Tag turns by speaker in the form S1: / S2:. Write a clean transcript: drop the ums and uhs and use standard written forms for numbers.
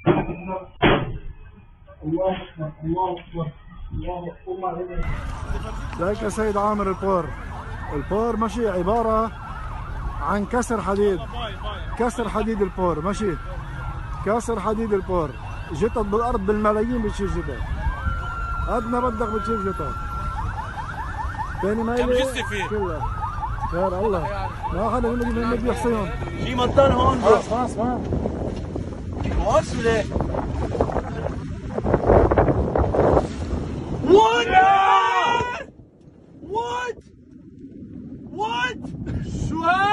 S1: الله اكبر الله اكبر الله اكبر.
S2: لك يا سيد عامر البور. البور ماشي عبارة عن كسر حديد. كسر حديد البور ماشي. كسر حديد البور. جتت بالارض بالملايين بتشيل جتت. قد ما بدك بتشيل جتت. ثاني ما
S3: كم جثة فيه؟
S2: كلها. يا الله ما حدا من بيحصيهم.
S3: في مطان هون.
S2: خلاص ما
S3: واصلة. What? What? What? شو هاد؟